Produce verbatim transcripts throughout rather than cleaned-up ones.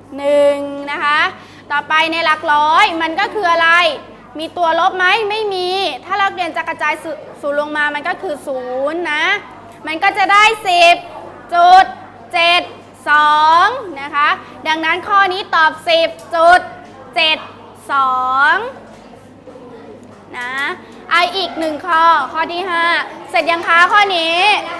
หนึ่งนะคะต่อไปในหลักร้อยมันก็คืออะไรมีตัวลบไหมไม่มีถ้าเราเรียนจะกระจายศูนย์ลงมามันก็คือศูนย์นะมันก็จะได้ สิบจุดเจ็ดสอง นะคะดังนั้นข้อนี้ตอบ สิบจุดเจ็ดสอง นะไออีกหนึ่งข้อข้อที่ห้าเสร็จยังคะข้อนี้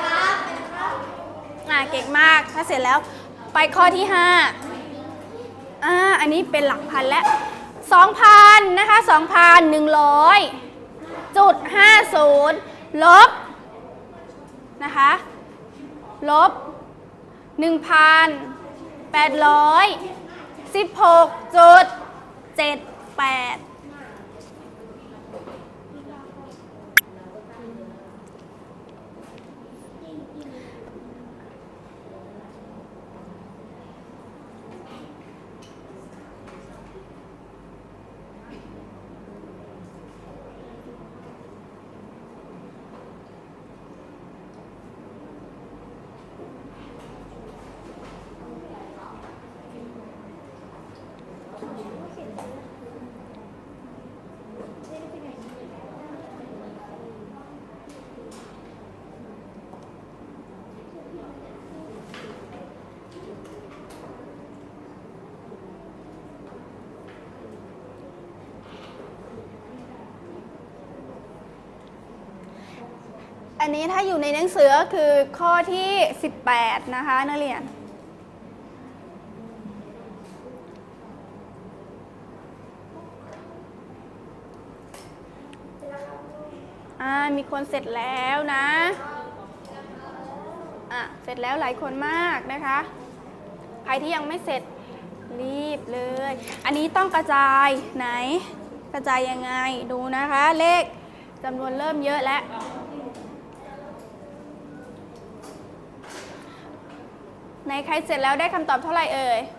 อ่าเก่งมากถ้าเสร็จแล้วไปข้อที่ห้าอ่าอันนี้เป็นหลักพันและสองพันนะคะสองพันหนึ่งร้อยจุดห้าศูนย์ลบนะคะลบหนึ่งพันแปดร้อยสิบหกจุดเจ็ดแปดอันนี้ถ้าอยู่ในหนังสือก็คือข้อที่สิบแปดนะคะนักเรียนอ่ามีคนเสร็จแล้วนะอ่ะเสร็จแล้วหลายคนมากนะคะใครที่ยังไม่เสร็จรีบเลยอันนี้ต้องกระจายไหนกระจายยังไงดูนะคะเลขจำนวนเริ่มเยอะแล้วในใครเสร็จแล้วได้คำตอบเท่าไหร่เอ่ย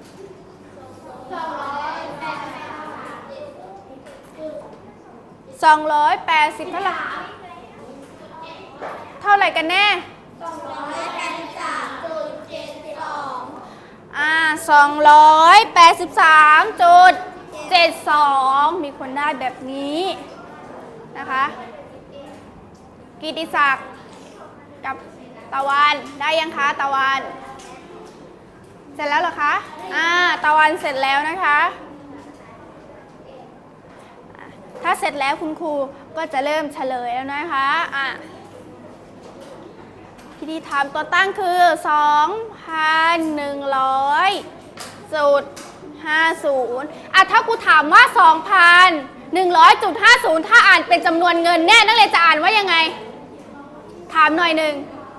สองร้อยแปดสิบเท่าไหร่เท่าไหร่กันแน่อ่าสองร้อยแปดสิบสามจุดเจ็ดสองมีคนได้แบบนี้นะคะกิติศักดิ์กับตะวันได้ยังคะตะวันเสร็จแล้วเหรอคะอ่าตะวันเสร็จแล้วนะคะถ้าเสร็จแล้วคุณครูก็จะเริ่มเฉลยแล้วนะคะอ่ะที่ที่ทำตัวตั้งคือ สองพันหนึ่งร้อยจุดห้าศูนย์ อ่ะถ้าครูถามว่า สองพันหนึ่งร้อยจุดห้าศูนย์ ถ้าอ่านเป็นจำนวนเงินแน่นักเรียนจะอ่านว่ายังไงถามหน่อยหนึ่ง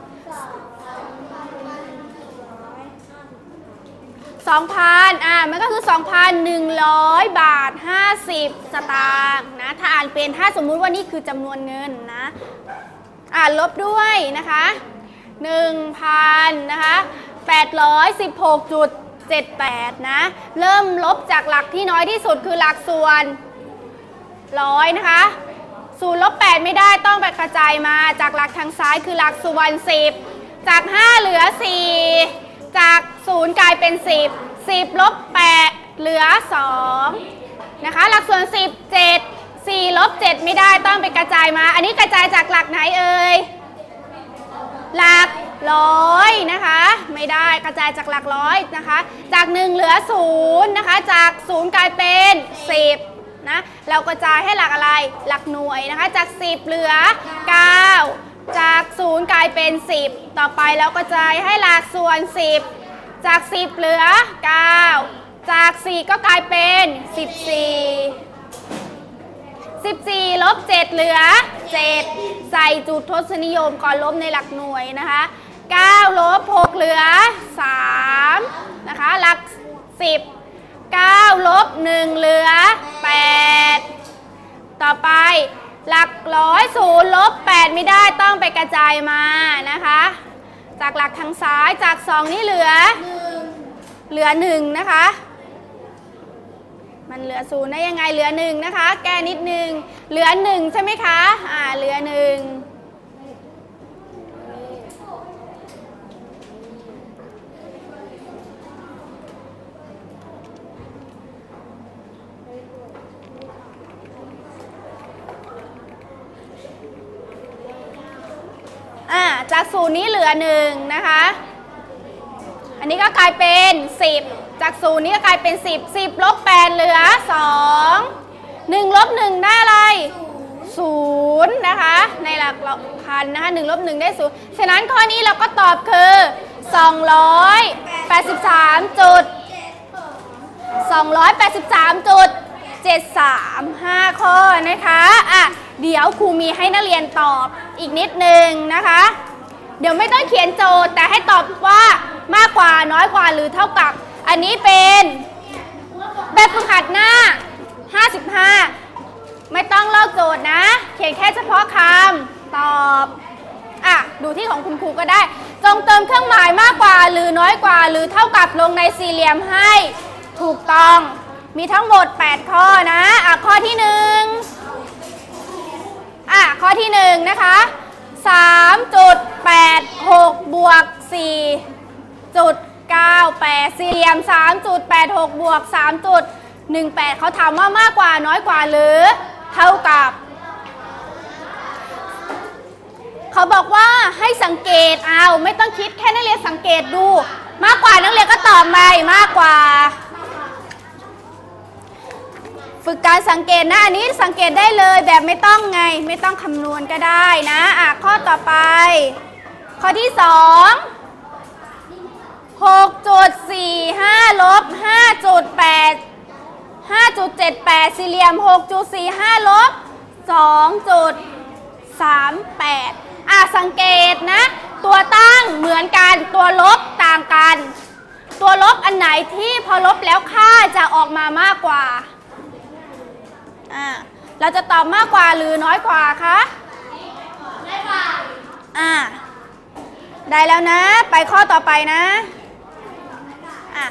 สองพันอ่ามันก็คือ สองพันหนึ่งร้อย บาทห้าสิบสตางค์นะถ้าอ่านเป็นถ้าสมมุติว่านี่คือจำนวนเงินนะอ่านลบด้วยนะคะ หนึ่งพัน นะคะแปดร้อยสิบหกจุดเจ็ดแปดนะเริ่มลบจากหลักที่น้อยที่สุดคือหลักส่วนร้อยนะคะศูนย์ลบแปดไม่ได้ต้องไปกระจายมาจากหลักทางซ้ายคือหลักส่วนสิบจากห้าเหลือสี่จากศูนย์กลายเป็นสิบ สิบลบแปดเหลือสองนะคะหลักส่วนสิบ เจ็ด สี่ลบเจ็ดไม่ได้ต้องไปกระจายมาอันนี้กระจายจากหลักไหนเอ่ยหลักร้อยนะคะไม่ได้กระจายจากหลักร้อยนะคะจากหนึ่งเหลือศูนย์นะคะจากศูนย์กลายเป็นสิบนะเรากระจายให้หลักอะไรหลักหน่วยนะคะจากสิบเหลือเก้าจากศูนย์กลายเป็นสิบต่อไปเรากระจายให้หลักส่วนสิบจากสิบเหลือเก้าจากสี่ก็กลายเป็นสิบสี่ สิบสี่ลบเจ็ดเหลือเจ็ดใส่จุดทศนิยมก่อนลบในหลักหน่วยนะคะเก้าลบหกเหลือสามนะคะหลักสิบ เก้าลบหนึ่งเหลือแปดต่อไปหลักร้อยศูนย์ลบแปดไม่ได้ต้องไปกระจายมานะคะจากหลักทางซ้ายจากสองนี่เหลือเหลือหนึ่งนะคะมันเหลือศูนย์ได้ยังไงเหลือหนึ่งนะคะแก้นิดนึงเหลือหนึ่งใช่ไหมคะอ่าเหลือหนึ่งจากศูนย์นี้เหลือหนึ่งนะคะอันนี้ก็กลายเป็นสิบจากศูนย์นี้ก็กลายเป็นสิบ สิบลบแปดเหลือสอง หนึ่งลบหนึ่งได้อะไรศูนย์นะคะในหลักพันนะคะหนึ่งลบหนึ่งได้ศูนย์ฉะนั้นข้อนี้เราก็ตอบคือสองร้อยแปดสิบสามจุดสองร้อยแปดสิบสามจุดเจ็ดสามห้าข้อนะคะอ่ะเดี๋ยวครูมีให้นักเรียนตอบอีกนิดนึงนะคะเดี๋ยวไม่ต้องเขียนโจทย์แต่ให้ตอบว่ามากกว่าน้อยกว่าหรือเท่ากับอันนี้เป็นแบบฝึกหัดหน้าห้าสิบห้าไม่ต้องลอกโจทย์นะเขียนแค่เฉพาะคำตอบอ่ะดูที่ของคุณครูก็ได้จงเติมเครื่องหมายมากกว่าหรือน้อยกว่าหรือเท่ากับลงในสี่เหลี่ยมให้ถูกต้องมีทั้งหมดแปดข้อนะอ่ะข้อที่หนึ่งอ่ะข้อที่หนึ่งนะคะสามจุดแปดหกบวกสี่จุดเก้าแปดสี่เหลี่ยมสามจุดแปดหกบวกสามจุดหนึ่งแปดเขาถามว่ามากกว่าน้อยกว่าหรือเท่ากับเขาบอกว่าให้สังเกตเอาไม่ต้องคิดแค่นักเรียนสังเกตดูมากกว่านักเรียนก็ตอบไปมากกว่าฝึกการสังเกตนะอันนี้สังเกตได้เลยแบบไม่ต้องไงไม่ต้องคำนวณก็ได้นะอ่ะข้อต่อไปข้อที่สอง หกจุดสี่ห้า ลบ ห้าจุดแปด ห้าจุดเจ็ดแปด สี่เหลี่ยม หกจุดสี่ห้า ลบ สองจุดสามแปด อ่ะสังเกตนะตัวตั้งเหมือนกันตัวลบต่างกันตัวลบอันไหนที่พอลบแล้วค่าจะออกมามากกว่าอ่ะเราจะตอบมากกว่าหรือน้อยกว่าคะน้อยกว่าอ่ะได้แล้วนะไปข้อต่อไปนะอ่ะ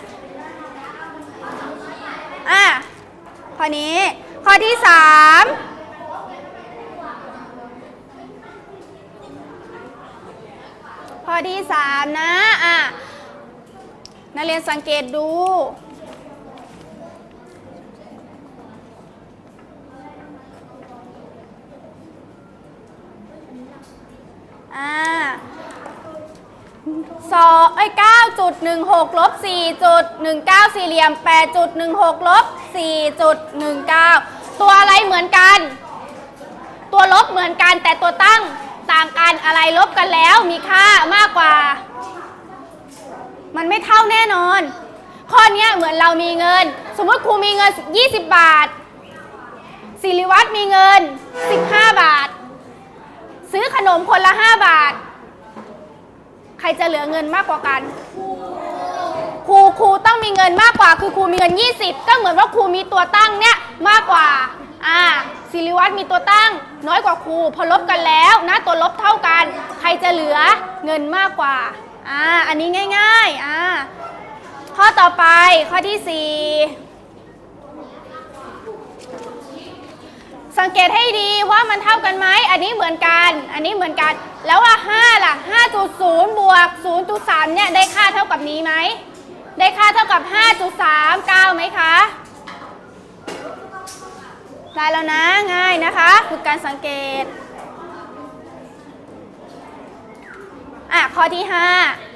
อ่ะข้อนี้ข้อที่สามข้อที่สามนะอ่ะนักเรียนสังเกตดูอ่าสองไอ้เก้าจุดหนึ่งหกลบสี่จุดหนึ่งเก้าสี่เหลี่ยมแปดจุดหนึ่งหกลบสี่จุดหนึ่งเก้าตัวอะไรเหมือนกันตัวลบเหมือนกันแต่ตัวตั้งต่างกันอะไรลบกันแล้วมีค่ามากกว่ามันไม่เท่าแน่นอนข้อนี้เหมือนเรามีเงินสมมติครูมีเงินยี่สิบบาทศิริวัฒน์มีเงินสิบห้าบาทซื้อขนมคนละห้าบาทใครจะเหลือเงินมากกว่ากันครูครูต้องมีเงินมากกว่าคือครูมีเงินยี่สิบก็เหมือนว่าครูมีตัวตั้งเนี่ยมากกว่าอ่าศิริวัฒน์มีตัวตั้งน้อยกว่าครูพอลบกันแล้วนะตัวลบเท่ากันใครจะเหลือเงินมากกว่าอ่าอันนี้ง่ายๆอ่าข้อต่อไปข้อที่สี่สังเกตให้ดีว่ามันเท่ากันไหมอันนี้เหมือนกันอันนี้เหมือนกันแล้วว่าห้าล่ะ ห้าจุดศูนย์ บวก ศูนย์จุดสาม เนี่ยได้ค่าเท่ากับนี้ไหมได้ค่าเท่ากับ ห้าจุดสามเก้า ไหมคะได้แล้วนะง่ายนะคะฝึกการสังเกตอ่ะข้อที่ห้า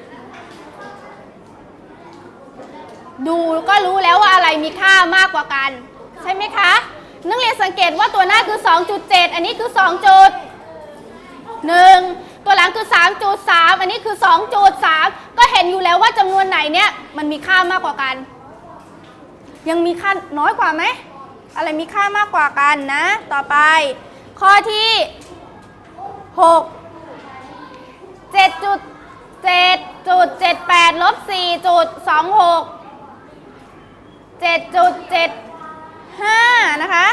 ดูก็รู้แล้วว่าอะไรมีค่ามากกว่ากันใช่ไหมคะนักเรียนสังเกตว่าตัวหน้าคือ สองจุดเจ็ด อันนี้คือ สองจุดหนึ่ง ตัวหลังคือ สามจุดสาม อันนี้คือ สองจุดสาม ก็เห็นอยู่แล้วว่าจำนวนไหนเนี่ยมันมีค่ามากกว่ากันยังมีค่าน้อยกว่าไหมอะไรมีค่ามากกว่ากันนะต่อไปข้อที่หก เจ็ดจุดเจ็ดจุดเจ็ดแปด ลบ สี่จุดสองหก เจ็ดจุดเจ็ดห้านะคะ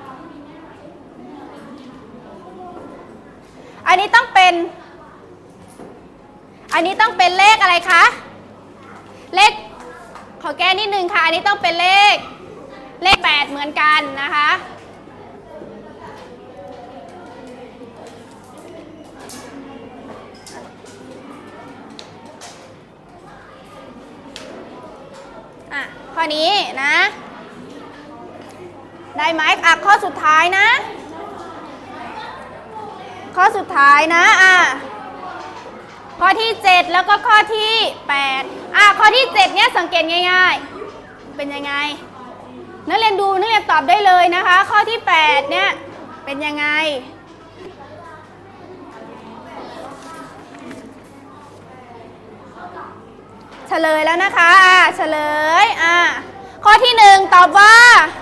อันนี้ต้องเป็นอันนี้ต้องเป็นเลขอะไรคะเลขขอแก้นิดนึงค่ะอันนี้ต้องเป็นเลขเลขแปดเหมือนกันนะคะอ่ะข้อนี้นะได้ไหมอ่ะข้อสุดท้ายนะข้อสุดท้ายนะอ่ะข้อที่เจ็ดแล้วก็ข้อที่แปดอ่ะข้อที่เจ็ดเนี่ยสังเกตง่ายๆเป็นยังไงนักเรียนดูนักเรียนตอบได้เลยนะคะข้อที่แปดเนี่ยเป็นยังไงเฉลยแล้วนะคะอ่ะเฉลยอ่ะข้อที่หนึ่งตอบว่า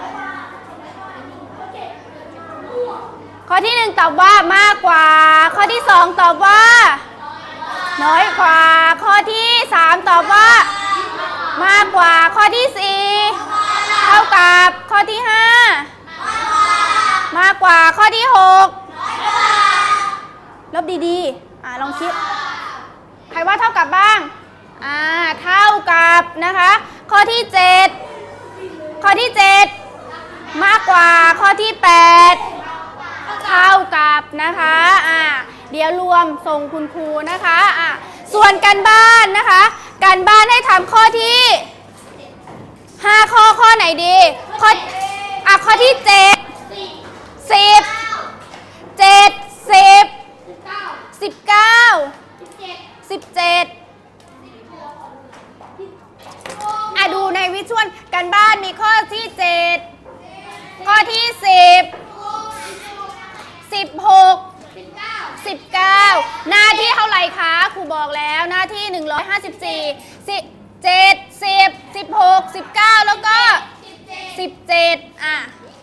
ข้อที่หนึ่งตอบว่ามากกว่าข้อที่สองตอบว่าน้อยกว่าข้อที่สามตอบว่ามากกว่าข้อที่สี่เท่ากับข้อที่ห้ามากกว่าข้อที่หกลบดีๆอ่ะลองคิดใครว่าเท่ากับบ้างอ่าเท่ากับนะคะข้อที่เจ็ดข้อที่เจ็ดมากกว่าข้อที่แปดเท่ากับนะคะอ่าเดี๋ยวรวมส่งคุณครูนะคะอ่าส่วนการบ้านนะคะการบ้านให้ทำข้อที่ห้าข้อข้อไหนดีข้ออ่ะข้อที่เจ็ดสิบเจ็ดสิบสิบเก้าสิบเจ็ดอ่ะดูในวิชวลการบ้านมีข้อที่เจ็ดข้อที่สิบสิบหกสิบเก้าหน้าที่เท่าไหร่คะครูบอกแล้วหน้าที่หนึ่งร้อยห้าสิบสี่สิบเจ็ดสิบสิบหกสิบเก้าแล้วก็สิบเจ็ดอ่ะ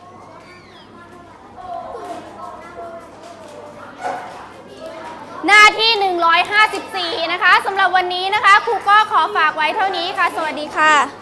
หน้าที่หนึ่งร้อยห้าสิบสี่นะคะสำหรับวันนี้นะคะครูก็ขอฝากไว้เท่านี้ค่ะสวัสดีค่ะ